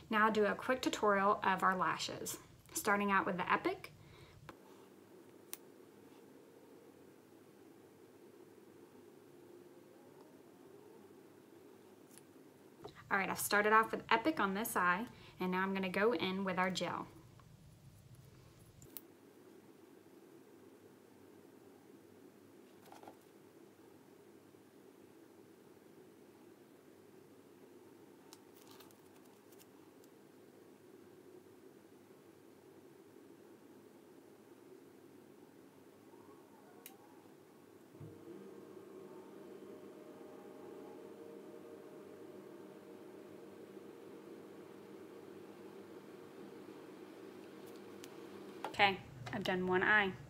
Now I'll do a quick tutorial of our lashes, starting out with the Epic. All right, I've started off with Epic on this eye, and now I'm gonna go in with our gel. Okay, I've done one eye.